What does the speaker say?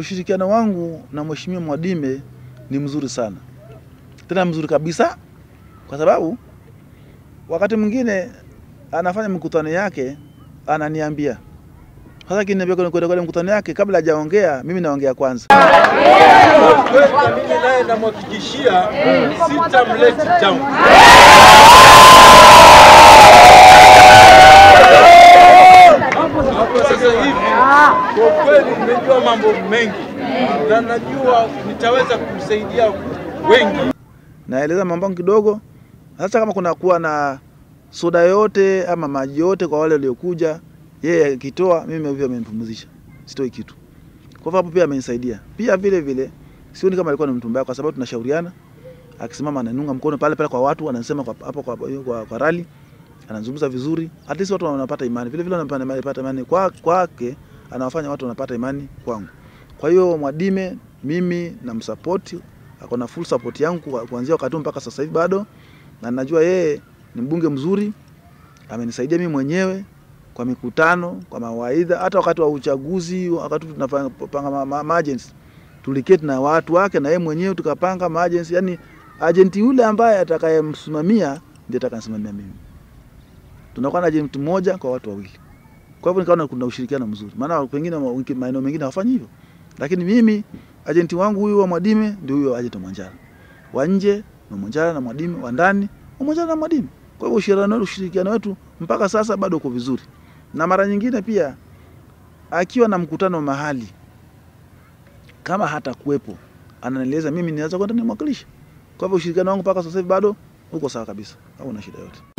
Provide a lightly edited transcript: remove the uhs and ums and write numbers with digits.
Ushirikiano wangu na Mheshimiwa Mwadime ni mzuri sana. Tena mzuri kabisa, kwa sababu wakati mwingine anafanya mkutano yake ananiambia. Sasa kiniambia kwa mkutano yake kabla hajaongea mimi naongea kwanza. Mimi naye namhakikishia sitamleti down. Sasa hivi kwa kweli nimejua mambo mengi na najua nitaweza kumsaidia wengi. Naeleza mambo kidogo. Sasa kama kuna kuwa na soda yote ama maji yote kwa wale waliokuja, yeye akitoa mimi pia amenipumzisha. Sitoi kitu. Kwa sababu pia amenisaidia. Pia vile vile sioni kama alikuwa ni mtu mbaya, kwa sababu tunashauriana. Akisimama ananunga mkono pale pale kwa watu, anasema hapo kwa rally, anazungumza vizuri. At least watu wanapata imani. Vile vile wanapata imani kwake, anawafanya watu wanapata imani kwangu. Kwa hiyo Mwadime mimi namsupport, ako na full support yangu kuanzia wakati mpaka sasa hivi bado, na najua yeye ni mbunge mzuri. Amenisaidia mimi mwenyewe kwa mikutano, kwa mawaidha, hata wakati wa uchaguzi, wakati tunapanga emergency, tuliketi na watu wake na yeye mwenyewe tukapanga emergency. Yani agent yule ambaye atakayemsimamia ndiye atakayesimamia mimi. Tunakuwa na agent mmoja kwa watu wawili. Kwa hivyo nikaona kuna ushirikiano mzuri. Maana pengine maeneo mengine hawafanyi hivyo. Lakini mimi agent wangu huyu wa Mwadime ndio huyo agent wa Mwanjala. Wa nje na Mwanjala na Mwadime, wa ndani wa Mwanjala na Mwadime. Kwa hivyo ushirikiano wetu mpaka sasa bado uko vizuri. Na mara nyingine pia akiwa na mkutano mahali kama hata kuepo, ananieleza mimi ninaweza kwenda nimwakilisha. Kwa hivyo ushirikiano wangu mpaka sasa hivi bado uko sawa kabisa. Hauna shida yote.